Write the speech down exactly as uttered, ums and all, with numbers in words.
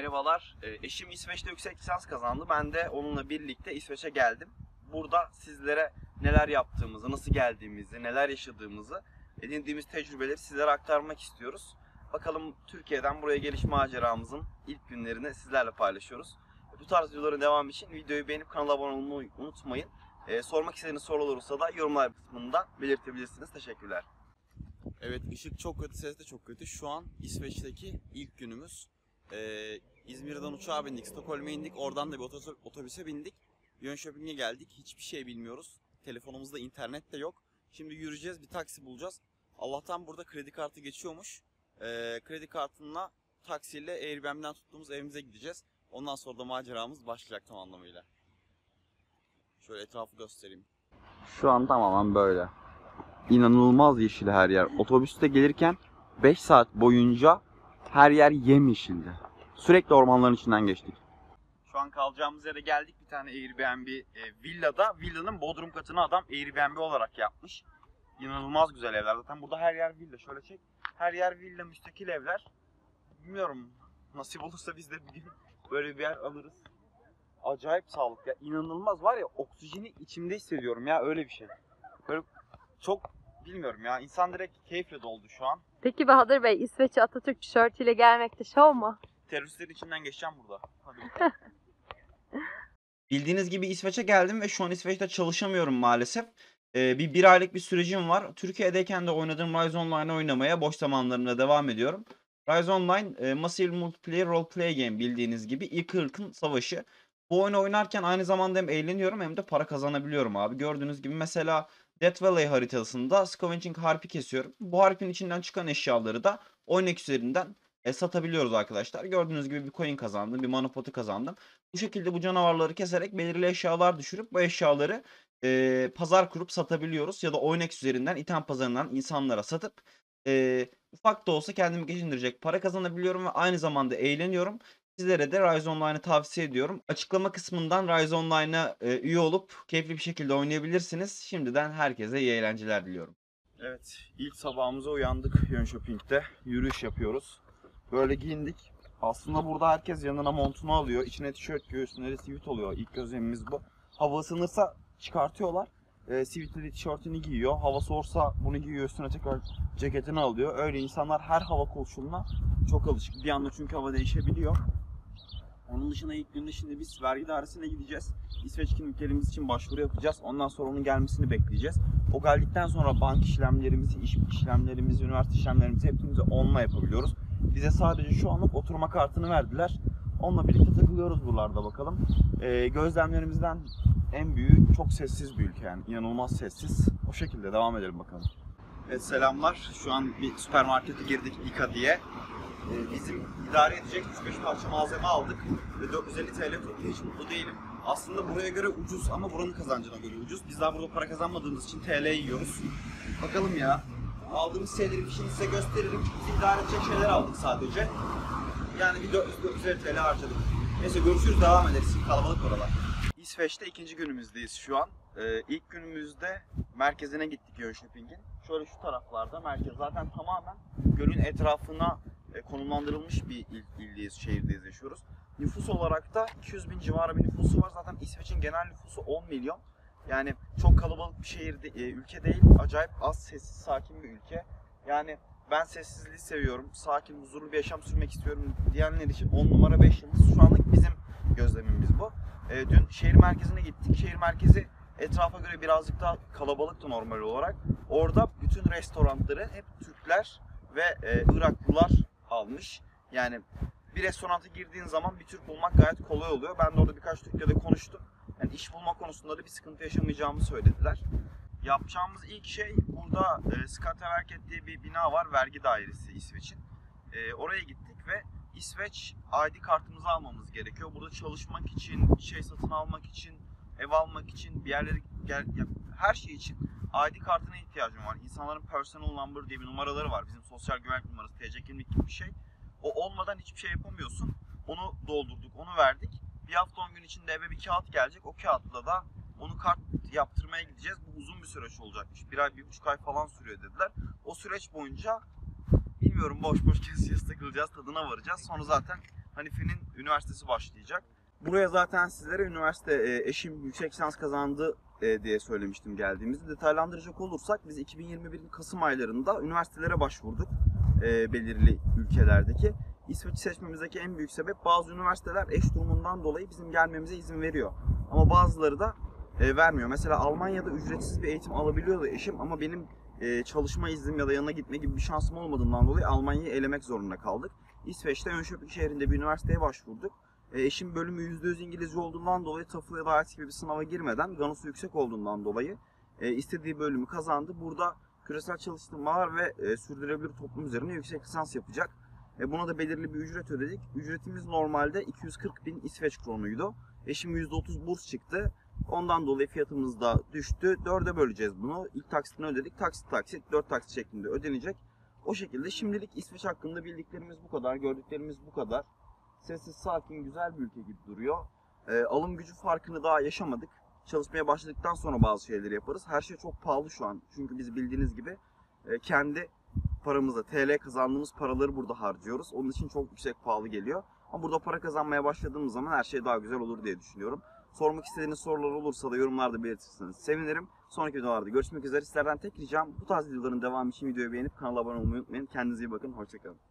Merhabalar. Eşim İsveç'te yüksek lisans kazandı. Ben de onunla birlikte İsveç'e geldim. Burada sizlere neler yaptığımızı, nasıl geldiğimizi, neler yaşadığımızı, edindiğimiz tecrübeleri sizlere aktarmak istiyoruz. Bakalım Türkiye'den buraya geliş maceramızın ilk günlerini sizlerle paylaşıyoruz. Bu tarz videoların devamı için videoyu beğenip kanala abone olmayı unutmayın. Ee, sormak istediğiniz sorular olursa da yorumlar kısmında belirtebilirsiniz. Teşekkürler. Evet, ışık çok kötü, ses de çok kötü. Şu an İsveç'teki ilk günümüz. Ee, İzmir'den uçağa bindik, Stockholm'a indik. Oradan da bir otobüse bindik. Jönköping'e geldik. Hiçbir şey bilmiyoruz. Telefonumuzda internet de yok. Şimdi yürüyeceğiz, bir taksi bulacağız. Allah'tan burada kredi kartı geçiyormuş. Ee, kredi kartına taksiyle Airbnb'den tuttuğumuz evimize gideceğiz. Ondan sonra da maceramız başlayacak tam anlamıyla. Şöyle etrafı göstereyim. Şu an tamamen böyle. İnanılmaz yeşil her yer. Otobüste gelirken beş saat boyunca her yer yemyeşildi. Sürekli ormanların içinden geçtik. Şu an kalacağımız yere geldik. Bir tane Airbnb e, villada. Villanın bodrum katını adam Airbnb olarak yapmış. İnanılmaz güzel evler. Zaten burada her yer villa. Şöyle çek. Her yer villa, müstakil evler. Bilmiyorum. Nasip olursa biz de bir gün böyle bir yer alırız. Acayip sağlık ya. İnanılmaz var ya, oksijeni içimde hissediyorum ya, öyle bir şey. Böyle çok bilmiyorum ya. İnsan direkt keyifle doldu şu an. Peki Bahadır Bey, İsveç'e Atatürk tişörtüyle gelmek de şov mu? Teröristlerin içinden geçeceğim burada. Hadi. Bildiğiniz gibi İsveç'e geldim ve şu an İsveç'te çalışamıyorum maalesef. Ee, bir bir aylık bir sürecim var. Türkiye'deyken de oynadığım Rise Online oynamaya boş zamanlarımda devam ediyorum. Rise Online e, Massive Multiplayer Roleplay Game, bildiğiniz gibi iki ırkın savaşı. Bu oyunu oynarken aynı zamanda hem eğleniyorum hem de para kazanabiliyorum abi. Gördüğünüz gibi mesela Death Valley haritasında Scavenging Harp'i kesiyorum. Bu harpin içinden çıkan eşyaları da Oynex üzerinden e, satabiliyoruz arkadaşlar. Gördüğünüz gibi bir coin kazandım, bir mana potu kazandım. Bu şekilde bu canavarları keserek belirli eşyalar düşürüp bu eşyaları e, pazar kurup satabiliyoruz. Ya da Oynex üzerinden item pazarından insanlara satıp e, ufak da olsa kendimi geçindirecek para kazanabiliyorum ve aynı zamanda eğleniyorum. Sizlere de Rise Online'ı tavsiye ediyorum. Açıklama kısmından Rise Online'a e, üye olup keyifli bir şekilde oynayabilirsiniz. Şimdiden herkese iyi eğlenceler diliyorum. Evet, ilk sabahımıza uyandık Jönköping'de. Yürüyüş yapıyoruz. Böyle giyindik. Aslında burada herkes yanına montunu alıyor. İçine tişört giyiyor, üstüne de sivit oluyor. İlk gözlemimiz bu. Hava ısınırsa çıkartıyorlar. E, sivitli tişörtünü giyiyor. Hava soğursa bunu giyiyor, üstüne tekrar ceketini alıyor. Öyle insanlar her hava koşuluna çok alışık. Bir anda çünkü hava değişebiliyor. Onun dışında ilk günde şimdi biz vergi dairesine gideceğiz. İsveç kimliklerimiz için başvuru yapacağız. Ondan sonra onun gelmesini bekleyeceğiz. O geldikten sonra bank işlemlerimizi, iş işlemlerimizi, üniversite işlemlerimizi hepimizi onunla yapabiliyoruz. Bize sadece şu anlık oturma kartını verdiler. Onunla birlikte takılıyoruz buralarda bakalım. Ee, gözlemlerimizden en büyüğü çok sessiz bir ülke, yani inanılmaz sessiz. O şekilde devam edelim bakalım. Evet, selamlar. Şu an bir süpermarkete girdik, İKA diye. Bizim idare edecek üç beş parça malzeme aldık ve dört yüz elli TL tuttu. Hiç mutlu değilim. Aslında buraya göre ucuz ama buranın kazancına göre ucuz. Biz daha burada para kazanmadığımız için T L yiyoruz. Bakalım ya. Aldığımız şeyleri bir şimdi size gösteririm. Bizi idare edecek şeyler aldık sadece. Yani bir dört yüz elli TL harcadık. Neyse, görüşürüz, devam ederiz. Kalabalık oralar. İsveç'te ikinci günümüzdeyiz şu an. Ee, ilk günümüzde merkezine gittik Jönköping'in. Şöyle şu taraflarda merkez. Zaten tamamen gölün etrafına konumlandırılmış bir il, ildeyiz, şehirdeyiz, yaşıyoruz. Nüfus olarak da iki yüz bin civarı bir nüfusu var. Zaten İsveç'in genel nüfusu on milyon. Yani çok kalabalık bir şehir, de, e, ülke değil. Acayip az sessiz, sakin bir ülke. Yani ben sessizliği seviyorum, sakin, huzurlu bir yaşam sürmek istiyorum diyenler için on numara beş yıldız. Şu anlık bizim gözlemimiz bu. E, dün şehir merkezine gittik. Şehir merkezi etrafa göre birazcık daha kalabalıktı normal olarak. Orada bütün restoranları hep Türkler ve e, Iraklılar almış. Yani bir restoranta girdiğin zaman bir Türk bulmak gayet kolay oluyor. Ben de orada birkaç Türk'le de konuştum. Yani iş bulma konusunda da bir sıkıntı yaşamayacağımı söylediler. Yapacağımız ilk şey, burada e, Skatteverket diye bir bina var, vergi dairesi İsveç'in. E, oraya gittik ve İsveç I D kartımızı almamız gerekiyor. Burada çalışmak için, bir şey satın almak için, ev almak için, bir yerlere gel, ya, her şey için I D kartına ihtiyacım var. İnsanların personal number diye bir numaraları var. Bizim sosyal güvenlik numarası, T C kimlik gibi bir şey. O olmadan hiçbir şey yapamıyorsun. Onu doldurduk, onu verdik. Bir hafta on gün içinde eve bir kağıt gelecek. O kağıtla da onu kart yaptırmaya gideceğiz. Bu uzun bir süreç olacakmış. Bir ay, bir buçuk ay falan sürüyor dediler. O süreç boyunca bilmiyorum, boş boş gezeceğiz, takılacağız, tadına varacağız. Sonra zaten Hanife'nin üniversitesi başlayacak. Buraya zaten sizlere üniversite e, eşim yüksek lisans kazandı e, diye söylemiştim geldiğimizde. Detaylandıracak olursak biz iki bin yirmi birin Kasım aylarında üniversitelere başvurduk e, belirli ülkelerdeki. İsveç'i seçmemizdeki en büyük sebep bazı üniversiteler eş durumundan dolayı bizim gelmemize izin veriyor. Ama bazıları da e, vermiyor. Mesela Almanya'da ücretsiz bir eğitim alabiliyordu eşim ama benim e, çalışma iznim ya da yanına gitme gibi bir şansım olmadığından dolayı Almanya'yı elemek zorunda kaldık. İsveç'te Jönköping şehrinde bir üniversiteye başvurduk. E, eşim bölümü yüzde yüz İngilizce olduğundan dolayı TOEFL ya da IELTS gibi bir sınava girmeden, Ganosu yüksek olduğundan dolayı e, istediği bölümü kazandı. Burada küresel çalışmalar ve e, sürdürülebilir toplum üzerine yüksek lisans yapacak. E, buna da belirli bir ücret ödedik. Ücretimiz normalde iki yüz kırk bin İsveç kronuydu. Eşim yüzde otuz burs çıktı. Ondan dolayı fiyatımız da düştü. dörde böleceğiz bunu. İlk taksitini ödedik. Taksit taksit dört taksit şeklinde ödenecek. O şekilde şimdilik İsveç hakkında bildiklerimiz bu kadar, gördüklerimiz bu kadar. Sessiz, sakin, güzel bir ülke gibi duruyor. E, alım gücü farkını daha yaşamadık. Çalışmaya başladıktan sonra bazı şeyleri yaparız. Her şey çok pahalı şu an. Çünkü biz bildiğiniz gibi e, kendi paramızla, T L kazandığımız paraları burada harcıyoruz. Onun için çok yüksek, pahalı geliyor. Ama burada para kazanmaya başladığımız zaman her şey daha güzel olur diye düşünüyorum. Sormak istediğiniz sorular olursa da yorumlarda belirtirseniz sevinirim. Sonraki videolarda görüşmek üzere. Sizlerden tek ricam bu tarz videoların devamı için videoyu beğenip kanala abone olmayı unutmayın. Kendinize iyi bakın. Hoşçakalın.